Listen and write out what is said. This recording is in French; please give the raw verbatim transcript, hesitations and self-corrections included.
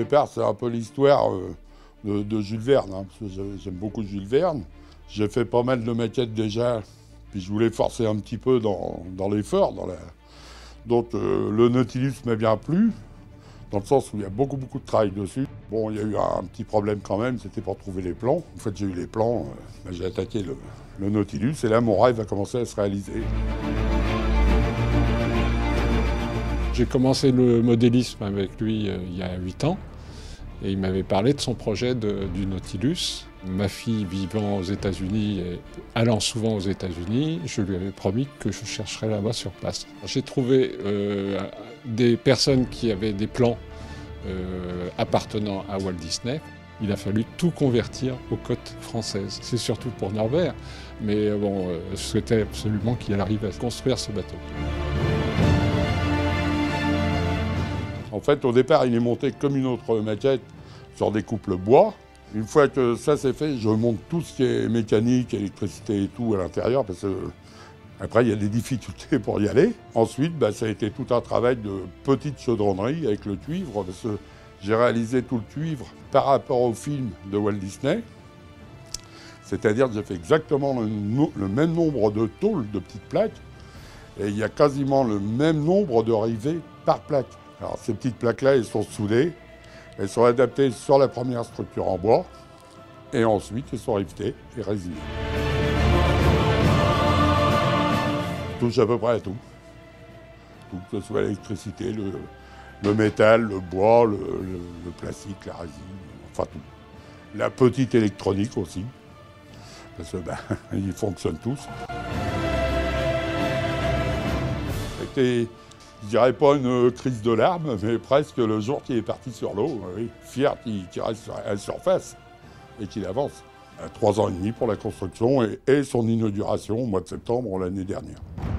départ, c'est un peu l'histoire euh, de, de Jules Verne, hein, parce que j'aime beaucoup Jules Verne. J'ai fait pas mal de maquettes déjà, puis je voulais forcer un petit peu dans, dans l'effort. Dans la... Donc euh, le Nautilus m'a bien plu, dans le sens où il y a beaucoup, beaucoup de travail dessus. Bon, il y a eu un, un petit problème quand même, c'était pour trouver les plans. En fait, j'ai eu les plans, euh, ben, j'ai attaqué le, le Nautilus, et là, mon rêve a commencé à se réaliser. J'ai commencé le modélisme avec lui euh, il y a huit ans et il m'avait parlé de son projet de, du Nautilus. Ma fille vivant aux États-Unis et allant souvent aux États-Unis, je lui avais promis que je chercherais là-bas sur place. J'ai trouvé euh, des personnes qui avaient des plans euh, appartenant à Walt Disney. Il a fallu tout convertir aux côtes françaises. C'est surtout pour Norbert, mais bon, euh, je souhaitais absolument qu'il arrive à construire ce bateau. En fait, au départ, il est monté comme une autre maquette sur des couples bois. Une fois que ça c'est fait, je monte tout ce qui est mécanique, électricité et tout à l'intérieur, parce que après, il y a des difficultés pour y aller. Ensuite, bah, ça a été tout un travail de petite chaudronnerie avec le cuivre, parce que j'ai réalisé tout le cuivre par rapport au film de Walt Disney. C'est-à-dire que j'ai fait exactement le, no le même nombre de tôles, de petites plaques, et il y a quasiment le même nombre de rivets par plaque. Alors ces petites plaques-là, elles sont soudées, elles sont adaptées sur la première structure en bois, et ensuite elles sont rivetées et résinées. Je touche à peu près à tout. Tout, que ce soit l'électricité, le, le métal, le bois, le, le, le plastique, la résine, enfin tout. La petite électronique aussi, parce que ben, ils fonctionnent tous. C'était, je dirais pas une crise de larmes, mais presque le jour qu'il est parti sur l'eau, oui, fier qu'il qu reste à la surface et qu'il avance. Trois ans et demi pour la construction et, et son inauguration au mois de septembre l'année dernière.